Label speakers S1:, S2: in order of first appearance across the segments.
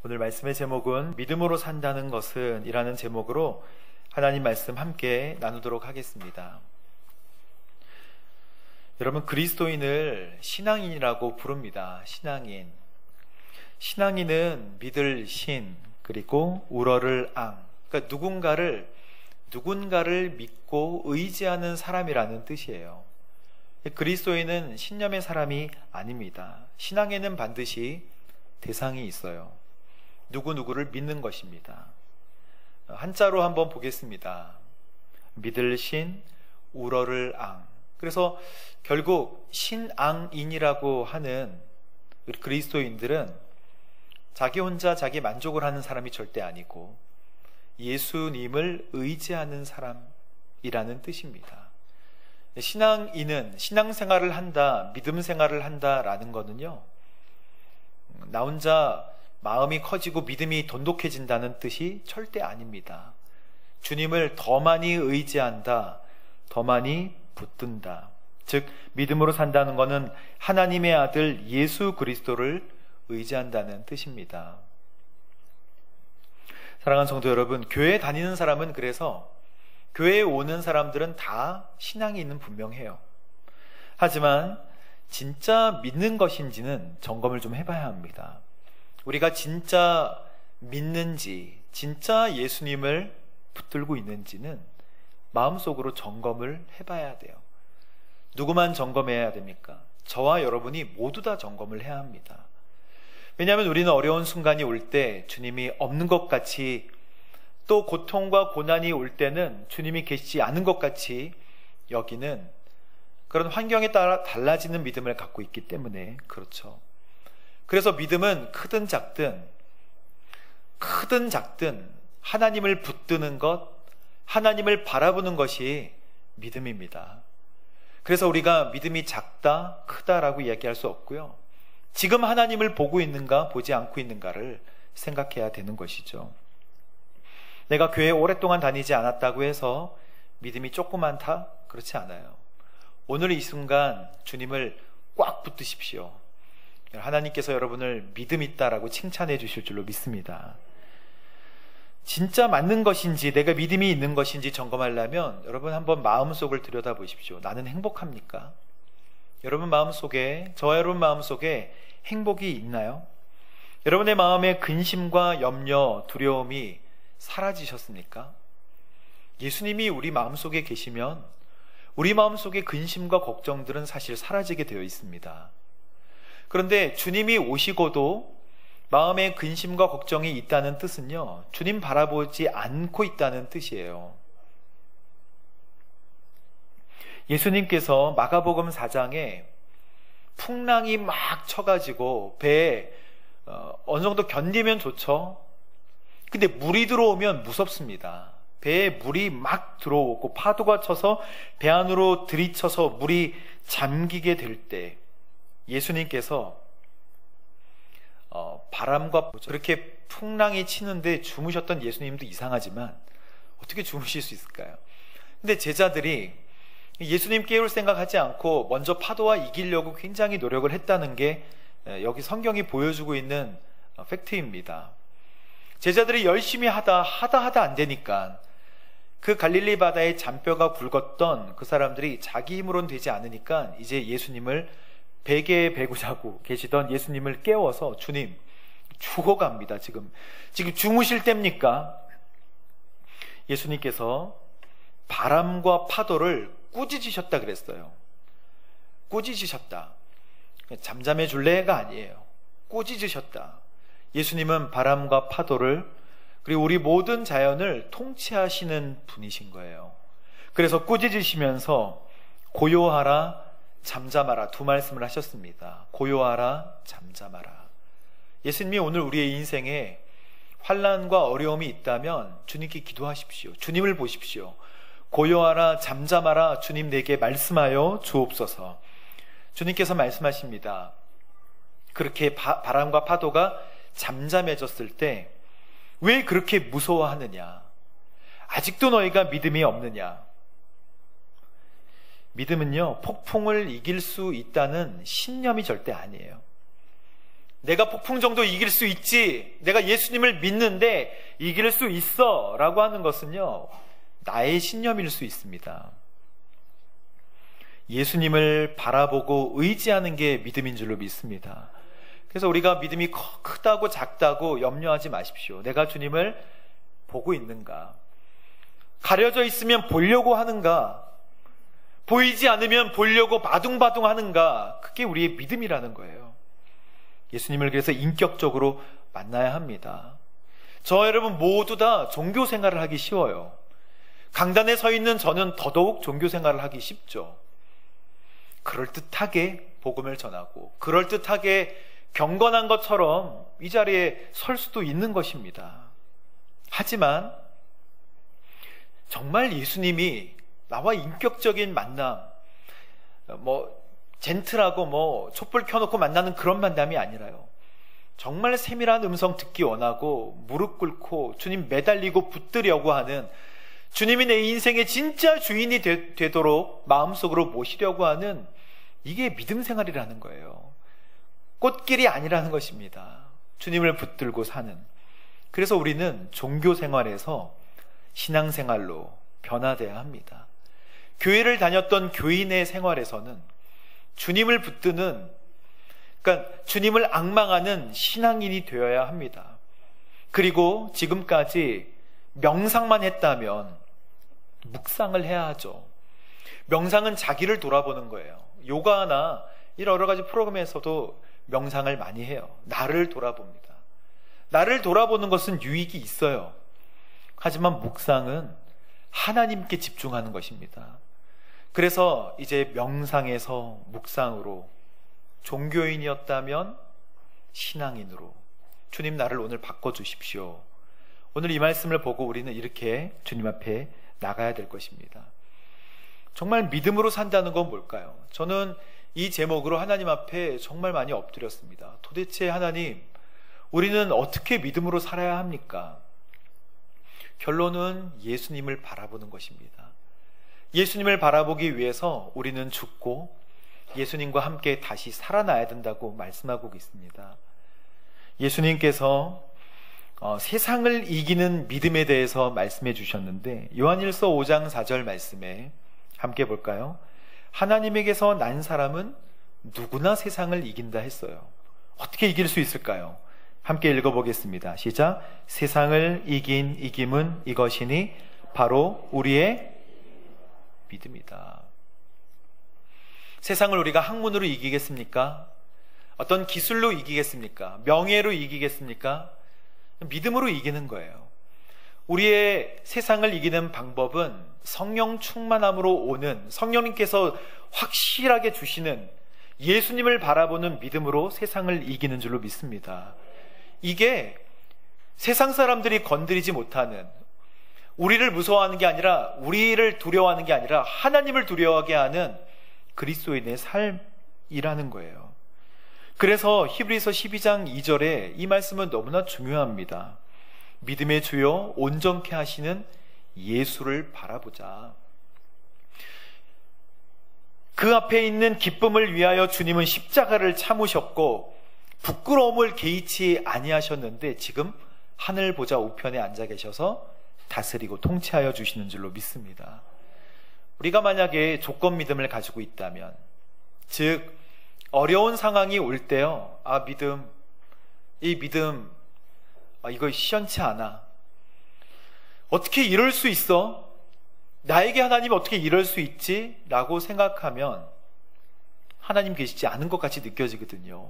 S1: 오늘 말씀의 제목은 믿음으로 산다는 것은 이라는 제목으로 하나님 말씀 함께 나누도록 하겠습니다. 여러분, 그리스도인을 신앙인이라고 부릅니다. 신앙인. 신앙인은 믿을 신, 그리고 우러를 앙. 그러니까 누군가를 믿고 의지하는 사람이라는 뜻이에요. 그리스도인은 신념의 사람이 아닙니다. 신앙에는 반드시 대상이 있어요. 누구누구를 믿는 것입니다. 한자로 한번 보겠습니다. 믿을 신, 우러를 앙. 그래서 결국 신앙인이라고 하는 우리 그리스도인들은 자기 혼자 자기 만족을 하는 사람이 절대 아니고 예수님을 의지하는 사람이라는 뜻입니다. 신앙인은 신앙생활을 한다, 믿음 생활을 한다라는 거는요, 나 혼자 마음이 커지고 믿음이 돈독해진다는 뜻이 절대 아닙니다. 주님을 더 많이 의지한다, 더 많이 붙든다. 즉, 믿음으로 산다는 것은 하나님의 아들 예수 그리스도를 의지한다는 뜻입니다. 사랑하는 성도 여러분, 교회에 다니는 사람은 그래서 교회에 오는 사람들은 다 신앙이 있는 분명해요. 하지만 진짜 믿는 것인지는 점검을 좀 해봐야 합니다. 우리가 진짜 믿는지, 진짜 예수님을 붙들고 있는지는 마음속으로 점검을 해봐야 돼요. 누구만 점검해야 됩니까? 저와 여러분이 모두 다 점검을 해야 합니다. 왜냐하면 우리는 어려운 순간이 올 때 주님이 없는 것 같이, 또 고통과 고난이 올 때는 주님이 계시지 않은 것 같이 여기는 그런 환경에 따라 달라지는 믿음을 갖고 있기 때문에 그렇죠. 그래서 믿음은 크든 작든 하나님을 붙드는 것, 하나님을 바라보는 것이 믿음입니다. 그래서 우리가 믿음이 작다, 크다라고 이야기할 수 없고요. 지금 하나님을 보고 있는가, 보지 않고 있는가를 생각해야 되는 것이죠. 내가 교회에 오랫동안 다니지 않았다고 해서 믿음이 조그만다? 그렇지 않아요. 오늘 이 순간 주님을 꽉 붙드십시오. 하나님께서 여러분을 믿음 있다라고 칭찬해 주실 줄로 믿습니다. 진짜 맞는 것인지, 내가 믿음이 있는 것인지 점검하려면 여러분 한번 마음속을 들여다보십시오. 나는 행복합니까? 여러분 마음속에, 저와 여러분 마음속에 행복이 있나요? 여러분의 마음에 근심과 염려, 두려움이 사라지셨습니까? 예수님이 우리 마음속에 계시면 우리 마음속에 근심과 걱정들은 사실 사라지게 되어 있습니다. 그런데 주님이 오시고도 마음에 근심과 걱정이 있다는 뜻은요, 주님 바라보지 않고 있다는 뜻이에요. 예수님께서 마가복음 4장에 풍랑이 막 쳐가지고 배에 어느 정도 견디면 좋죠. 근데 물이 들어오면 무섭습니다. 배에 물이 막 들어오고 파도가 쳐서 배 안으로 들이쳐서 물이 잠기게 될 때 예수님께서 바람과 그렇게 풍랑이 치는데 주무셨던 예수님도 이상하지만 어떻게 주무실 수 있을까요? 근데 제자들이 예수님 깨울 생각하지 않고 먼저 파도와 이기려고 굉장히 노력을 했다는 게 여기 성경이 보여주고 있는 팩트입니다. 제자들이 열심히 하다 안 되니까 그 갈릴리 바다에 잔뼈가 굵었던 그 사람들이 자기 힘으로는 되지 않으니까 이제 예수님을 베개에 베고 자고 계시던 예수님을 깨워서 주님 죽어갑니다. 지금 주무실 때입니까? 예수님께서 바람과 파도를 꾸짖으셨다 그랬어요. 꾸짖으셨다. 잠잠해 줄래가 아니에요. 꾸짖으셨다. 예수님은 바람과 파도를, 그리고 우리 모든 자연을 통치하시는 분이신 거예요. 그래서 꾸짖으시면서 고요하라, 잠잠하라 두 말씀을 하셨습니다. 고요하라, 잠잠하라. 예수님이 오늘 우리의 인생에 환난과 어려움이 있다면 주님께 기도하십시오. 주님을 보십시오. 고요하라, 잠잠하라, 주님 내게 말씀하여 주옵소서. 주님께서 말씀하십니다. 그렇게 바람과 파도가 잠잠해졌을 때 왜 그렇게 무서워하느냐? 아직도 너희가 믿음이 없느냐? 믿음은요, 폭풍을 이길 수 있다는 신념이 절대 아니에요. 내가 폭풍 정도 이길 수 있지, 내가 예수님을 믿는데 이길 수 있어 라고 하는 것은요, 나의 신념일 수 있습니다. 예수님을 바라보고 의지하는 게 믿음인 줄로 믿습니다. 그래서 우리가 믿음이 크다고 작다고 염려하지 마십시오. 내가 주님을 보고 있는가? 가려져 있으면 보려고 하는가? 보이지 않으면 보려고 바둥바둥 하는가? 그게 우리의 믿음이라는 거예요. 예수님을 그래서 인격적으로 만나야 합니다. 저 여러분 모두 다 종교 생활을 하기 쉬워요. 강단에 서 있는 저는 더더욱 종교 생활을 하기 쉽죠. 그럴듯하게 복음을 전하고 그럴듯하게 경건한 것처럼 이 자리에 설 수도 있는 것입니다. 하지만 정말 예수님이 나와 인격적인 만남, 젠틀하고 촛불 켜놓고 만나는 그런 만남이 아니라요, 정말 세밀한 음성 듣기 원하고 무릎 꿇고 주님 매달리고 붙들려고 하는, 주님이 내 인생의 진짜 주인이 되도록 마음속으로 모시려고 하는, 이게 믿음 생활이라는 거예요. 꽃길이 아니라는 것입니다. 주님을 붙들고 사는. 그래서 우리는 종교 생활에서 신앙 생활로 변화돼야 합니다. 교회를 다녔던 교인의 생활에서는 주님을 붙드는, 그러니까 주님을 앙망하는 신앙인이 되어야 합니다. 그리고 지금까지 명상만 했다면 묵상을 해야 하죠. 명상은 자기를 돌아보는 거예요. 요가나 이런 여러 가지 프로그램에서도 명상을 많이 해요. 나를 돌아봅니다. 나를 돌아보는 것은 유익이 있어요. 하지만 묵상은 하나님께 집중하는 것입니다. 그래서 이제 명상에서 묵상으로, 종교인이었다면 신앙인으로, 주님 나를 오늘 바꿔주십시오. 오늘 이 말씀을 보고 우리는 이렇게 주님 앞에 나가야 될 것입니다. 정말 믿음으로 산다는 건 뭘까요? 저는 이 제목으로 하나님 앞에 정말 많이 엎드렸습니다. 도대체 하나님, 우리는 어떻게 믿음으로 살아야 합니까? 결론은 예수님을 바라보는 것입니다. 예수님을 바라보기 위해서 우리는 죽고 예수님과 함께 다시 살아나야 된다고 말씀하고 있습니다. 예수님께서 세상을 이기는 믿음에 대해서 말씀해 주셨는데, 요한일서 5장 4절 말씀에 함께 볼까요? 하나님에게서 난 사람은 누구나 세상을 이긴다 했어요. 어떻게 이길 수 있을까요? 함께 읽어보겠습니다. 시작. 세상을 이긴 이김은 이것이니 바로 우리의 믿음이다. 세상을 우리가 학문으로 이기겠습니까? 어떤 기술로 이기겠습니까? 명예로 이기겠습니까? 믿음으로 이기는 거예요. 우리의 세상을 이기는 방법은 성령 충만함으로 오는, 성령님께서 확실하게 주시는 예수님을 바라보는 믿음으로 세상을 이기는 줄로 믿습니다. 이게 세상 사람들이 건드리지 못하는, 우리를 무서워하는 게 아니라, 우리를 두려워하는 게 아니라 하나님을 두려워하게 하는 그리스도인의 삶이라는 거예요. 그래서 히브리서 12장 2절에 이 말씀은 너무나 중요합니다. 믿음의 주요 온전케 하시는 예수를 바라보자. 그 앞에 있는 기쁨을 위하여 주님은 십자가를 참으셨고 부끄러움을 개의치 아니하셨는데 지금 하늘 보좌 우편에 앉아 계셔서 다스리고 통치하여 주시는 줄로 믿습니다. 우리가 만약에 조건 믿음을 가지고 있다면, 즉 어려운 상황이 올 때요, 이 믿음 이거 시원치 않아, 어떻게 이럴 수 있어? 나에게 하나님이 어떻게 이럴 수 있지? 라고 생각하면 하나님 계시지 않은 것 같이 느껴지거든요.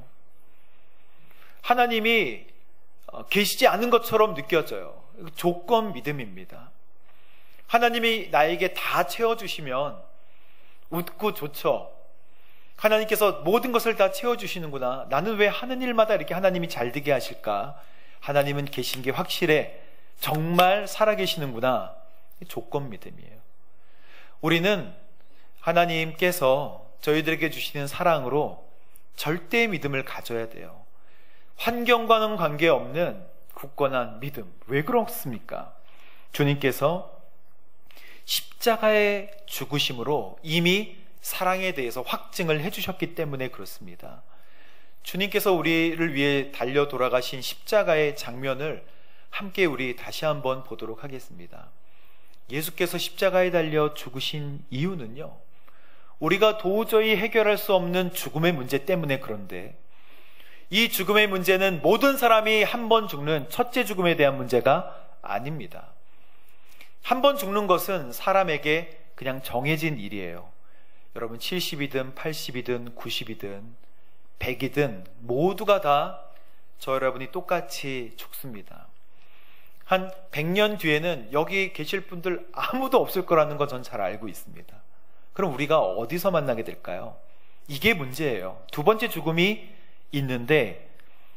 S1: 하나님이 계시지 않은 것처럼 느껴져요. 조건 믿음입니다. 하나님이 나에게 다 채워주시면 웃고 좋죠. 하나님께서 모든 것을 다 채워주시는구나. 나는 왜 하는 일마다 이렇게 하나님이 잘 되게 하실까? 하나님은 계신 게 확실해. 정말 살아계시는구나. 조건 믿음이에요. 우리는 하나님께서 저희들에게 주시는 사랑으로 절대 믿음을 가져야 돼요. 환경과는 관계없는 굳건한 믿음. 왜 그렇습니까? 주님께서 십자가의 죽으심으로 이미 사랑에 대해서 확증을 해주셨기 때문에 그렇습니다. 주님께서 우리를 위해 달려 돌아가신 십자가의 장면을 함께 우리 다시 한번 보도록 하겠습니다. 예수께서 십자가에 달려 죽으신 이유는요, 우리가 도저히 해결할 수 없는 죽음의 문제 때문에 그런데, 이 죽음의 문제는 모든 사람이 한 번 죽는 첫째 죽음에 대한 문제가 아닙니다. 한 번 죽는 것은 사람에게 그냥 정해진 일이에요. 여러분 70이든 80이든 90이든 100이든 모두가 다 저 여러분이 똑같이 죽습니다. 한 100년 뒤에는 여기 계실 분들 아무도 없을 거라는 건 전 잘 알고 있습니다. 그럼 우리가 어디서 만나게 될까요? 이게 문제예요. 두 번째 죽음이 있는데,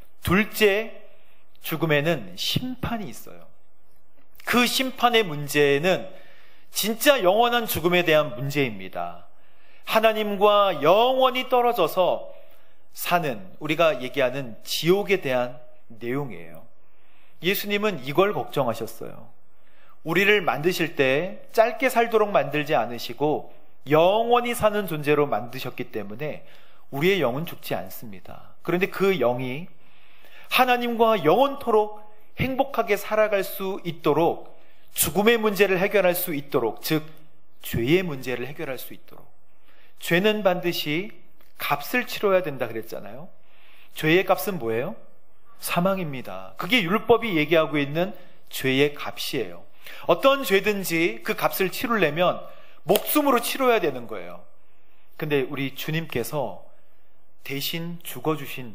S1: 둘째 죽음에는 심판이 있어요. 그 심판의 문제는 진짜 영원한 죽음에 대한 문제입니다. 하나님과 영원히 떨어져서 사는, 우리가 얘기하는 지옥에 대한 내용이에요. 예수님은 이걸 걱정하셨어요. 우리를 만드실 때 짧게 살도록 만들지 않으시고 영원히 사는 존재로 만드셨기 때문에 우리의 영은 죽지 않습니다. 그런데 그 영이 하나님과 영원토록 행복하게 살아갈 수 있도록, 죽음의 문제를 해결할 수 있도록, 즉 죄의 문제를 해결할 수 있도록, 죄는 반드시 값을 치러야 된다 그랬잖아요. 죄의 값은 뭐예요? 사망입니다. 그게 율법이 얘기하고 있는 죄의 값이에요. 어떤 죄든지 그 값을 치르려면 목숨으로 치러야 되는 거예요. 근데 우리 주님께서 대신 죽어주신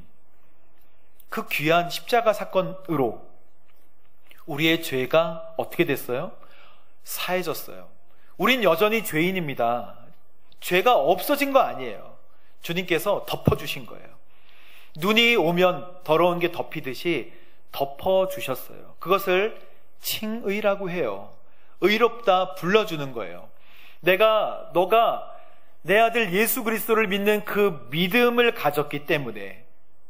S1: 그 귀한 십자가 사건으로 우리의 죄가 어떻게 됐어요? 사해졌어요. 우린 여전히 죄인입니다. 죄가 없어진 거 아니에요. 주님께서 덮어주신 거예요. 눈이 오면 더러운 게 덮이듯이 덮어주셨어요. 그것을 칭의라고 해요. 의롭다 불러주는 거예요. 너가 내 아들 예수 그리스도를 믿는 그 믿음을 가졌기 때문에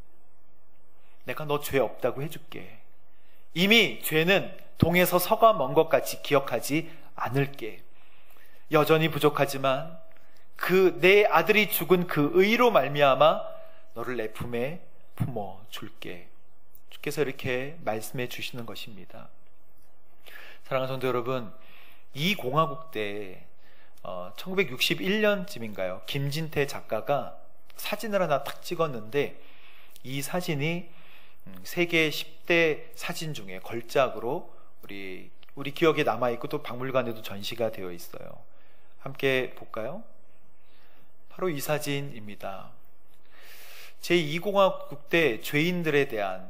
S1: 내가 너 죄 없다고 해줄게. 이미 죄는 동에서 서가 먼 것 같이 기억하지 않을게. 여전히 부족하지만 내 아들이 죽은 그 의로 말미암아 너를 내 품에 품어 줄게. 주께서 이렇게 말씀해 주시는 것입니다. 사랑하는 성도 여러분, 이 공화국 때 1961년쯤인가요? 김진태 작가가 사진을 하나 탁 찍었는데, 이 사진이 세계 10대 사진 중에 걸작으로 우리 기억에 남아있고 또 박물관에도 전시가 되어 있어요. 함께 볼까요? 바로 이 사진입니다. 제2공화국 때 죄인들에 대한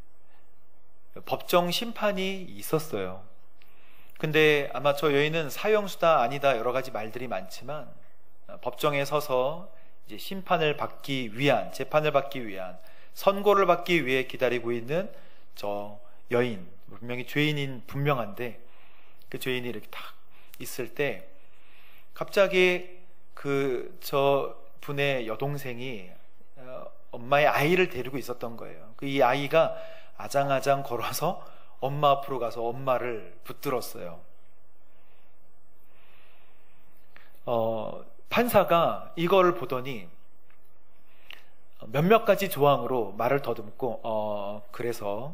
S1: 법정 심판이 있었어요. 근데 아마 저 여인은 사형수다 아니다 여러 가지 말들이 많지만, 법정에 서서 이제 재판을 받기 위한, 선고를 받기 위해 기다리고 있는 저 여인, 분명히 죄인인 분명한데, 그 죄인이 이렇게 딱 있을 때 갑자기 저 분의 여동생이 엄마의 아이를 데리고 있었던 거예요. 이 아이가 아장아장 걸어서 엄마 앞으로 가서 엄마를 붙들었어요. 판사가 이거를 보더니 몇몇 가지 조항으로 말을 더듬고 그래서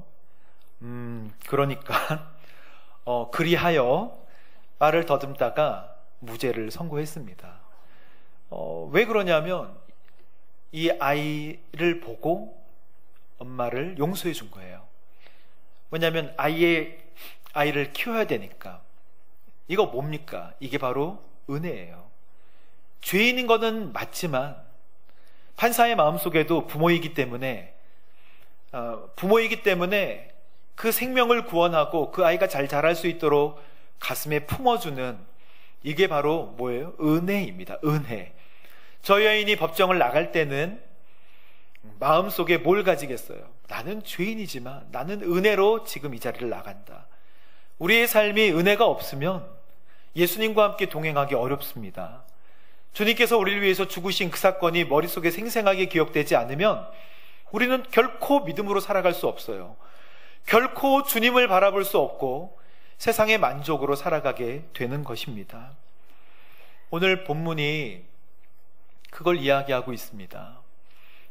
S1: 그러니까 그리하여 말을 더듬다가 무죄를 선고했습니다. 왜 그러냐면 이 아이를 보고 엄마를 용서해 준 거예요. 왜냐하면 아이를 키워야 되니까. 이거 뭡니까? 이게 바로 은혜예요. 죄인인 거는 맞지만 판사의 마음속에도 부모이기 때문에 그 생명을 구원하고 그 아이가 잘 자랄 수 있도록 가슴에 품어주는, 이게 바로 뭐예요? 은혜입니다. 은혜. 저 여인이 법정을 나갈 때는 마음속에 뭘 가지겠어요? 나는 죄인이지만 나는 은혜로 지금 이 자리를 나간다. 우리의 삶이 은혜가 없으면 예수님과 함께 동행하기 어렵습니다. 주님께서 우리를 위해서 죽으신 그 사건이 머릿속에 생생하게 기억되지 않으면 우리는 결코 믿음으로 살아갈 수 없어요. 결코 주님을 바라볼 수 없고 세상의 만족으로 살아가게 되는 것입니다. 오늘 본문이 그걸 이야기하고 있습니다.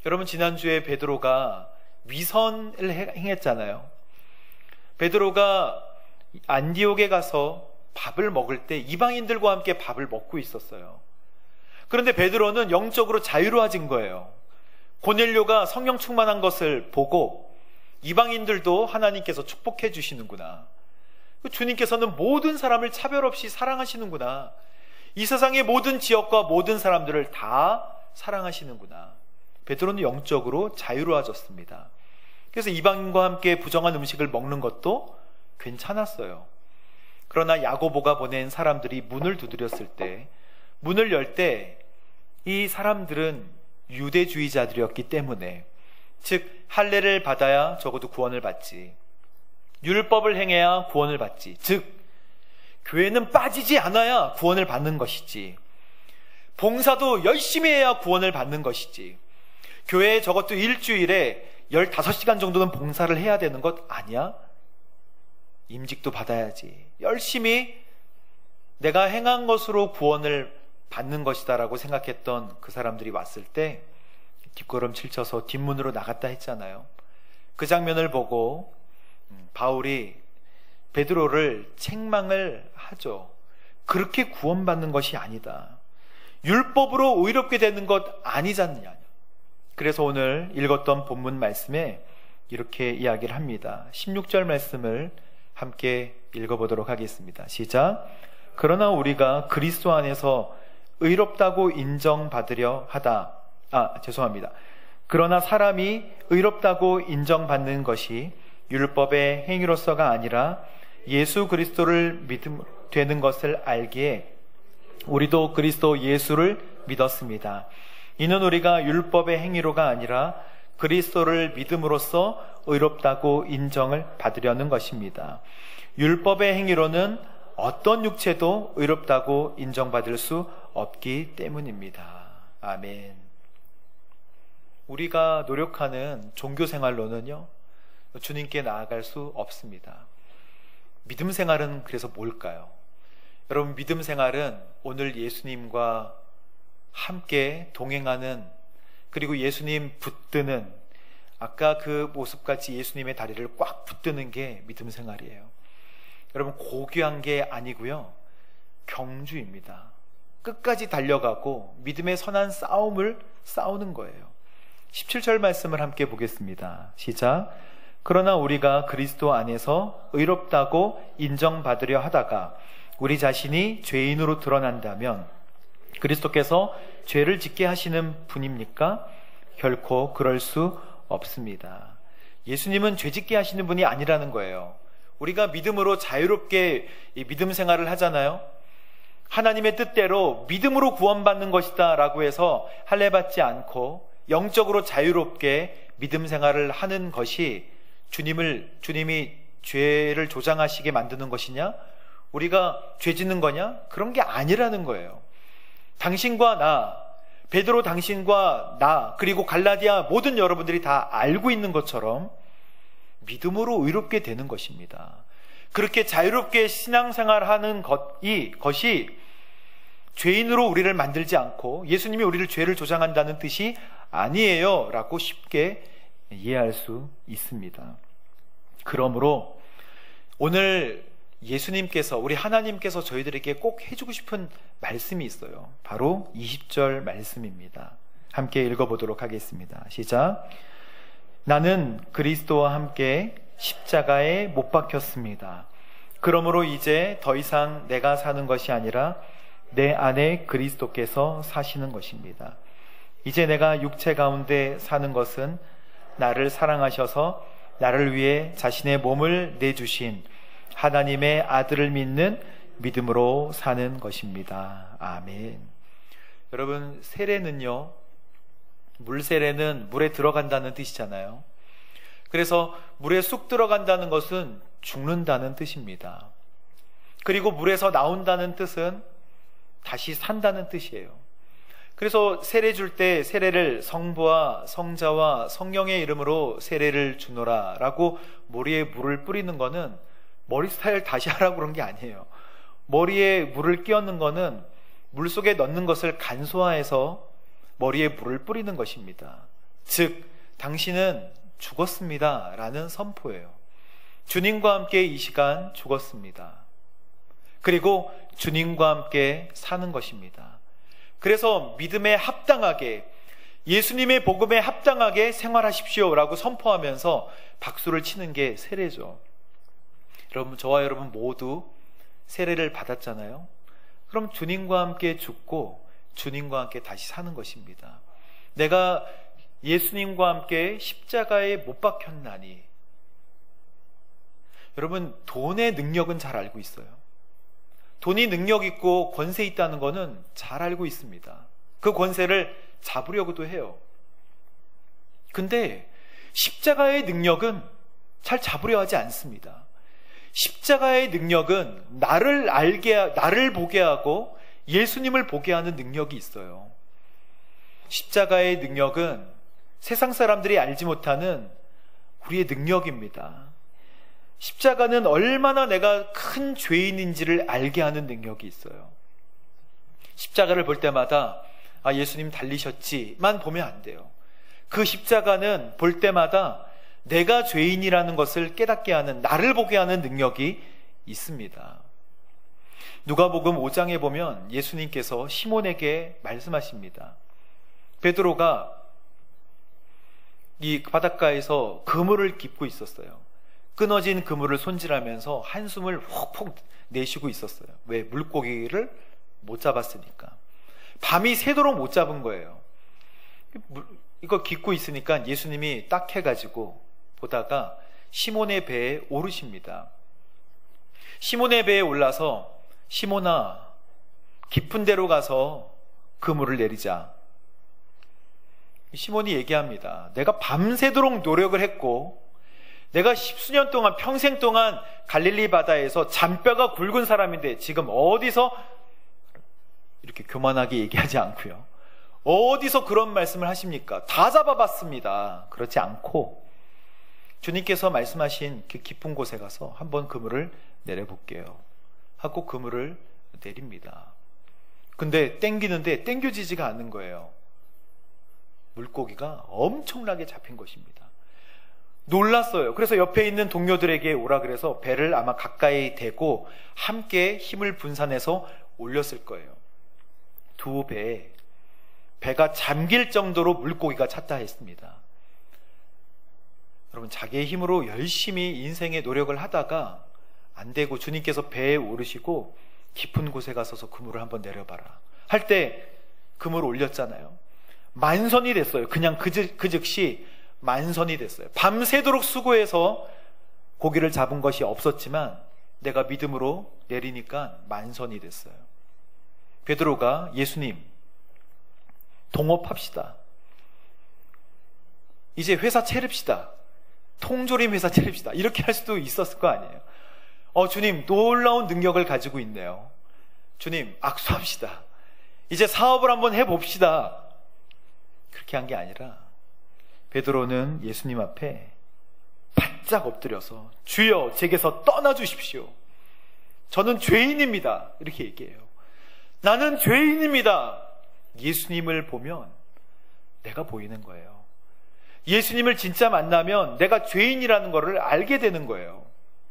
S1: 여러분, 지난주에 베드로가 위선을 행했잖아요. 베드로가 안디옥에 가서 밥을 먹을 때 이방인들과 함께 밥을 먹고 있었어요. 그런데 베드로는 영적으로 자유로워진 거예요. 고넬료가 성령 충만한 것을 보고 이방인들도 하나님께서 축복해 주시는구나, 주님께서는 모든 사람을 차별 없이 사랑하시는구나, 이 세상의 모든 지역과 모든 사람들을 다 사랑하시는구나. 베드로는 영적으로 자유로워졌습니다. 그래서 이방인과 함께 부정한 음식을 먹는 것도 괜찮았어요. 그러나 야고보가 보낸 사람들이 문을 두드렸을 때, 문을 열 때 이 사람들은 유대주의자들이었기 때문에, 즉 할례를 받아야 적어도 구원을 받지, 율법을 행해야 구원을 받지, 즉 교회는 빠지지 않아야 구원을 받는 것이지, 봉사도 열심히 해야 구원을 받는 것이지, 교회에 적어도 일주일에 15시간 정도는 봉사를 해야 되는 것 아니야? 임직도 받아야지, 열심히 내가 행한 것으로 구원을 받는 것이다 라고 생각했던 그 사람들이 왔을 때 뒷걸음질 쳐서 뒷문으로 나갔다 했잖아요. 그 장면을 보고 바울이 베드로를 책망을 하죠. 그렇게 구원받는 것이 아니다, 율법으로 의롭게 되는 것 아니잖냐. 그래서 오늘 읽었던 본문 말씀에 이렇게 이야기를 합니다. 16절 말씀을 함께 읽어보도록 하겠습니다. 시작. 그러나 우리가 그리스도 안에서 의롭다고 인정받으려 하다. 그러나 사람이 의롭다고 인정받는 것이 율법의 행위로서가 아니라 예수 그리스도를 믿음 되는 것을 알기에 우리도 그리스도 예수를 믿었습니다. 이는 우리가 율법의 행위로가 아니라 그리스도를 믿음으로써 의롭다고 인정을 받으려는 것입니다. 율법의 행위로는 어떤 육체도 의롭다고 인정받을 수 없기 때문입니다. 아멘. 우리가 노력하는 종교 생활로는요, 주님께 나아갈 수 없습니다. 믿음 생활은 그래서 뭘까요? 여러분, 믿음 생활은 오늘 예수님과 함께 동행하는, 그리고 예수님 붙드는, 아까 그 모습같이 예수님의 다리를 꽉 붙드는 게 믿음 생활이에요. 여러분, 고귀한 게 아니고요, 경주입니다. 끝까지 달려가고 믿음의 선한 싸움을 싸우는 거예요. 17절 말씀을 함께 보겠습니다. 시작. 그러나 우리가 그리스도 안에서 의롭다고 인정받으려 하다가 우리 자신이 죄인으로 드러난다면 그리스도께서 죄를 짓게 하시는 분입니까? 결코 그럴 수 없습니다. 예수님은 죄 짓게 하시는 분이 아니라는 거예요. 우리가 믿음으로 자유롭게 이 믿음 생활을 하잖아요. 하나님의 뜻대로 믿음으로 구원받는 것이다 라고 해서 할례 받지 않고 영적으로 자유롭게 믿음 생활을 하는 것이 주님이 죄를 조장하시게 만드는 것이냐? 우리가 죄 짓는 거냐? 그런 게 아니라는 거예요. 당신과 나, 베드로 당신과 나, 그리고 갈라디아 모든 여러분들이 다 알고 있는 것처럼 믿음으로 의롭게 되는 것입니다. 그렇게 자유롭게 신앙생활하는 것이 죄인으로 우리를 만들지 않고 예수님이 우리를 죄를 조장한다는 뜻이 아니에요 라고 쉽게 이해할 수 있습니다. 그러므로 오늘 예수님께서, 우리 하나님께서 저희들에게 꼭 해주고 싶은 말씀이 있어요. 바로 20절 말씀입니다. 함께 읽어보도록 하겠습니다. 시작. 나는 그리스도와 함께 십자가에 못 박혔습니다. 그러므로 이제 더 이상 내가 사는 것이 아니라 내 안에 그리스도께서 사시는 것입니다. 이제 내가 육체 가운데 사는 것은 나를 사랑하셔서 나를 위해 자신의 몸을 내주신 하나님의 아들을 믿는 믿음으로 사는 것입니다. 아멘. 여러분, 세례는요, 물세례는 물에 들어간다는 뜻이잖아요. 그래서 물에 쑥 들어간다는 것은 죽는다는 뜻입니다. 그리고 물에서 나온다는 뜻은 다시 산다는 뜻이에요. 그래서 세례 줄 때 세례를 성부와 성자와 성령의 이름으로 세례를 주노라 라고 머리에 물을 뿌리는 거는 머리 스타일 다시 하라고 그런 게 아니에요. 머리에 물을 끼얹는 거는 물속에 넣는 것을 간소화해서 머리에 물을 뿌리는 것입니다. 즉 당신은 죽었습니다 라는 선포예요. 주님과 함께 이 시간 죽었습니다. 그리고 주님과 함께 사는 것입니다. 그래서 믿음에 합당하게, 예수님의 복음에 합당하게 생활하십시오 라고 선포하면서 박수를 치는 게 세례죠. 여러분, 저와 여러분 모두 세례를 받았잖아요. 그럼 주님과 함께 죽고 주님과 함께 다시 사는 것입니다. 내가 예수님과 함께 십자가에 못 박혔나니. 여러분, 돈의 능력은 잘 알고 있어요. 돈이 능력 있고 권세 있다는 거는 잘 알고 있습니다. 그 권세를 잡으려고도 해요. 근데 십자가의 능력은 잘 잡으려 하지 않습니다. 십자가의 능력은 나를 보게 하고 예수님을 보게 하는 능력이 있어요. 십자가의 능력은 세상 사람들이 알지 못하는 우리의 능력입니다. 십자가는 얼마나 내가 큰 죄인인지를 알게 하는 능력이 있어요. 십자가를 볼 때마다 예수님 달리셨지만 보면 안 돼요. 그 십자가는 볼 때마다 내가 죄인이라는 것을 깨닫게 하는, 나를 보게 하는 능력이 있습니다. 누가복음 5장에 보면 예수님께서 시몬에게 말씀하십니다. 베드로가 이 바닷가에서 그물을 깁고 있었어요. 끊어진 그물을 손질하면서 한숨을 훅훅 내쉬고 있었어요. 왜? 물고기를 못 잡았으니까. 밤이 새도록 못 잡은 거예요. 이거 깁고 있으니까 예수님이 딱 해가지고 보다가 시몬의 배에 오르십니다. 시몬의 배에 올라서, 시몬아, 깊은 데로 가서 그물을 내리자. 시몬이 얘기합니다. 내가 밤새도록 노력을 했고, 내가 십수년 동안, 평생 동안 갈릴리 바다에서 잔뼈가 굵은 사람인데 지금 어디서, 이렇게 교만하게 얘기하지 않고요, 어디서 그런 말씀을 하십니까? 다 잡아봤습니다. 그렇지 않고 주님께서 말씀하신 그 깊은 곳에 가서 한번 그물을 내려볼게요 하고 그물을 내립니다. 근데 땡기는데 땡겨지지가 않는 거예요. 물고기가 엄청나게 잡힌 것입니다. 놀랐어요. 그래서 옆에 있는 동료들에게 오라 그래서 배를 아마 가까이 대고 함께 힘을 분산해서 올렸을 거예요. 두 배가 잠길 정도로 물고기가 찼다 했습니다. 여러분, 자기의 힘으로 열심히 인생의 노력을 하다가 안 되고 주님께서 배에 오르시고 깊은 곳에 가서서 그물을 한번 내려봐라 할 때 그물을 올렸잖아요. 만선이 됐어요. 그냥 그 즉시 만선이 됐어요. 밤새도록 수고해서 고기를 잡은 것이 없었지만 내가 믿음으로 내리니까 만선이 됐어요. 베드로가 예수님, 동업합시다. 이제 회사 차립시다. 통조림 회사 차립시다. 이렇게 할 수도 있었을 거 아니에요. 주님, 놀라운 능력을 가지고 있네요. 주님, 악수합시다. 이제 사업을 한번 해봅시다. 그렇게 한 게 아니라 베드로는 예수님 앞에 바짝 엎드려서 주여, 제게서 떠나주십시오. 저는 죄인입니다. 이렇게 얘기해요. 나는 죄인입니다. 예수님을 보면 내가 보이는 거예요. 예수님을 진짜 만나면 내가 죄인이라는 것을 알게 되는 거예요.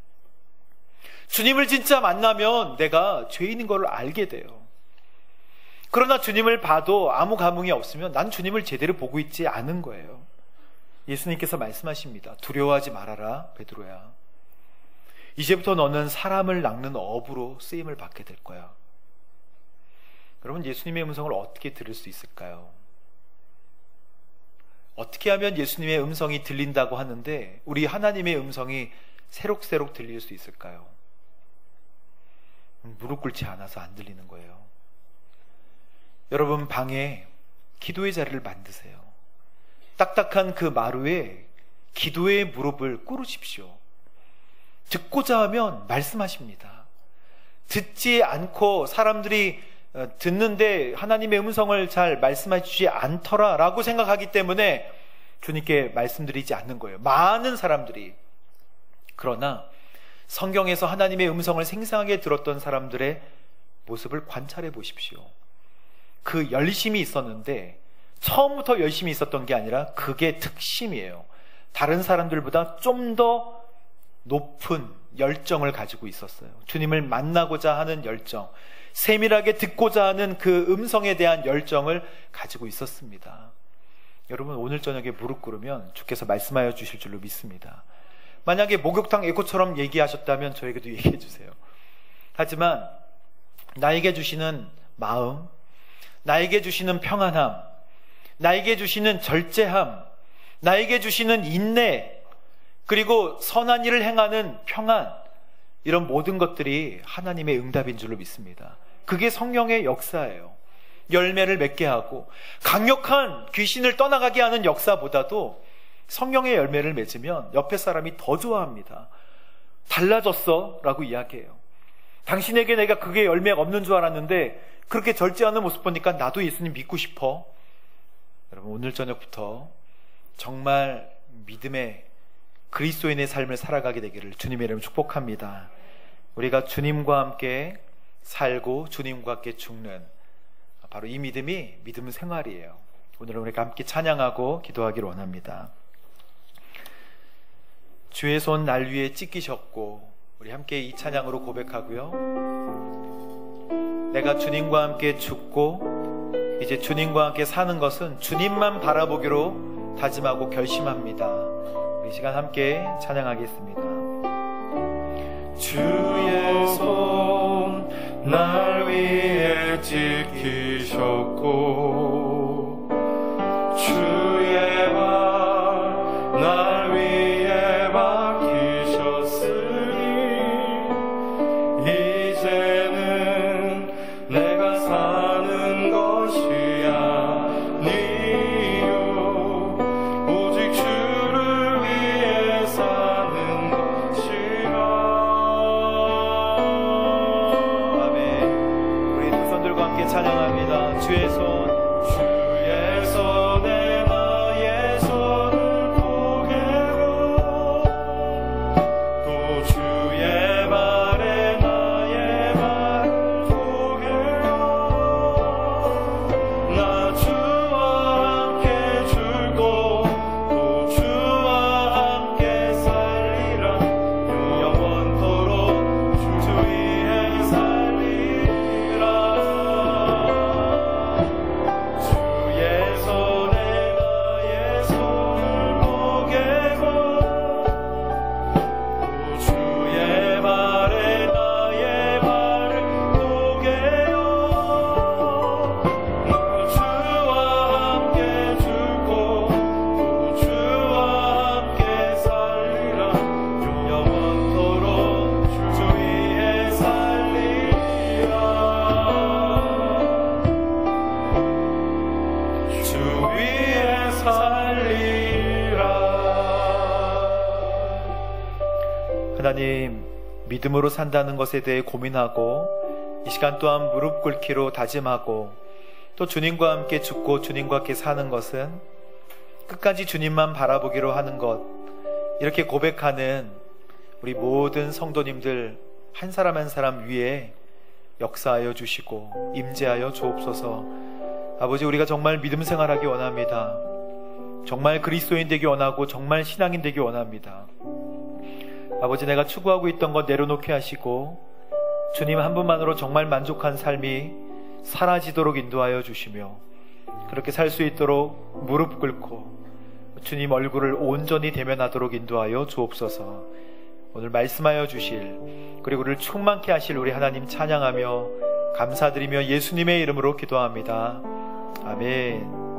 S1: 주님을 진짜 만나면 내가 죄인인 것을 알게 돼요. 그러나 주님을 봐도 아무 감흥이 없으면 난 주님을 제대로 보고 있지 않은 거예요. 예수님께서 말씀하십니다. 두려워하지 말아라, 베드로야. 이제부터 너는 사람을 낚는 어부로 쓰임을 받게 될 거야. 여러분, 예수님의 음성을 어떻게 들을 수 있을까요? 어떻게 하면 예수님의 음성이 들린다고 하는데 우리 하나님의 음성이 새록새록 들릴 수 있을까요? 무릎 꿇지 않아서 안 들리는 거예요. 여러분, 방에 기도의 자리를 만드세요. 딱딱한 그 마루에 기도의 무릎을 꿇으십시오. 듣고자 하면 말씀하십니다. 듣지 않고 사람들이 듣는데 하나님의 음성을 잘 말씀해 주지 않더라 라고 생각하기 때문에 주님께 말씀드리지 않는 거예요. 많은 사람들이. 그러나 성경에서 하나님의 음성을 생생하게 들었던 사람들의 모습을 관찰해 보십시오. 그 열심이 있었는데 처음부터 열심히 있었던 게 아니라 그게 특심이에요. 다른 사람들보다 좀 더 높은 열정을 가지고 있었어요. 주님을 만나고자 하는 열정, 세밀하게 듣고자 하는 그 음성에 대한 열정을 가지고 있었습니다. 여러분, 오늘 저녁에 무릎 꿇으면 주께서 말씀하여 주실 줄로 믿습니다. 만약에 목욕탕 에코처럼 얘기하셨다면 저에게도 얘기해 주세요. 하지만 나에게 주시는 마음, 나에게 주시는 평안함, 나에게 주시는 절제함, 나에게 주시는 인내, 그리고 선한 일을 행하는 평안, 이런 모든 것들이 하나님의 응답인 줄로 믿습니다. 그게 성령의 역사예요. 열매를 맺게 하고 강력한 귀신을 떠나가게 하는 역사보다도 성령의 열매를 맺으면 옆에 사람이 더 좋아합니다. 달라졌어 라고 이야기해요. 당신에게 내가 그게 열매가 없는 줄 알았는데 그렇게 절제하는 모습 보니까 나도 예수님 믿고 싶어. 여러분, 오늘 저녁부터 정말 믿음의 그리스도인의 삶을 살아가게 되기를 주님의 이름으로 축복합니다. 우리가 주님과 함께 살고 주님과 함께 죽는 바로 이 믿음이 믿음 생활이에요. 오늘은 우리가 함께 찬양하고 기도하기를 원합니다. 주의 손 날 위에 찢기셨고, 우리 함께 이 찬양으로 고백하고요. 내가 주님과 함께 죽고 이제 주님과 함께 사는 것은 주님만 바라보기로 다짐하고 결심합니다. 이 시간 함께 찬양하겠습니다.
S2: 주의 손 날 위에 지키셨고 주의 발 날 위에 박히셨으니 이제는 내가 사는 것이 아니요 오직 주를 위해 사는 것이라.
S1: 아멘. 우리 두 손들과 함께 찬양합니다. 주의 손,
S2: 주의 손에 나의 손을 포개고 또 주의 발에 나의 발을 포개고 나 주와 함께 죽고 또 주와 함께 살리라. 영원토록 주 위에 살리라. 주의 손에 나의 손을 포개고 또 주의 발에 나의 발을 포개요 나 주와 함께 죽고 또 주와 함께 살리라. 영원토록 주 위에 살리라. 주 위에 살리라.
S1: 하나님, 믿음으로 산다는 것에 대해 고민하고 이 시간 또한 무릎 꿇기로 다짐하고 또 주님과 함께 죽고 주님과 함께 사는 것은 끝까지 주님만 바라보기로 하는 것, 이렇게 고백하는 우리 모든 성도님들 한 사람 한 사람 위에 역사하여 주시고 임재하여 주옵소서. 아버지, 우리가 정말 믿음 생활하기 원합니다. 정말 그리스도인 되기 원하고 정말 신앙인 되기 원합니다. 아버지, 내가 추구하고 있던 것 내려놓게 하시고 주님 한 분만으로 정말 만족한 삶이 사라지도록 인도하여 주시며 그렇게 살 수 있도록 무릎 꿇고 주님 얼굴을 온전히 대면하도록 인도하여 주옵소서. 오늘 말씀하여 주실, 그리고 우리를 충만케 하실 우리 하나님 찬양하며 감사드리며 예수님의 이름으로 기도합니다. 아멘.